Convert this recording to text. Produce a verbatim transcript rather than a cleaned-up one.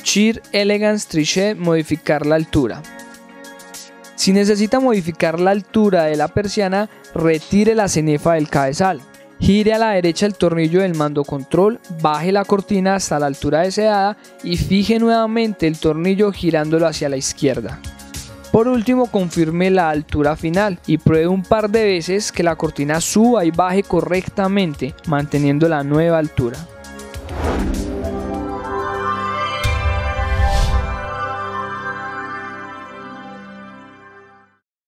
Sheer Elegance Trichet, modificar la altura. Si necesita modificar la altura de la persiana, retire la cenefa del cabezal. Gire a la derecha el tornillo del mando control, baje la cortina hasta la altura deseada y fije nuevamente el tornillo girándolo hacia la izquierda. Por último, confirme la altura final y pruebe un par de veces que la cortina suba y baje correctamente, manteniendo la nueva altura.